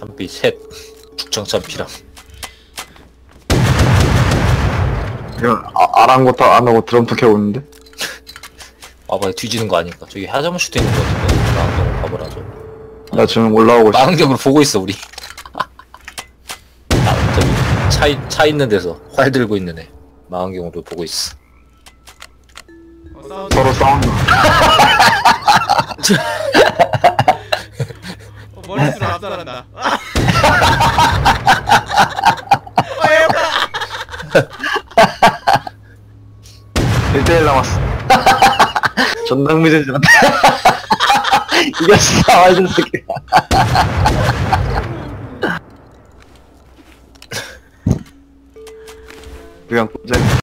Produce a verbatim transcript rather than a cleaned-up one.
천비 셋 죽정 천비랑 이건 아, 아랑곳도 안 하고 드럼프 켜오는데? 와봐야 뒤지는 거 아닐까? 저기 하자무슈도 있는 거 같은데 망원경으로 봐보라죠. 나 지금 올라오고 있어. 망원경으로 보고 있어 우리. 아, 저기 차, 있- 차 있는 데서 활 들고 있는 애 망원경으로 보고 있어. 어, 싸운다. 서로 싸운다. 어, 머릿수로 압살한다. 아! 어, 얘가! 일 대 일 남았어. 전당미전 지났다. 이겼어, 완전 새끼. 그냥 꽂아.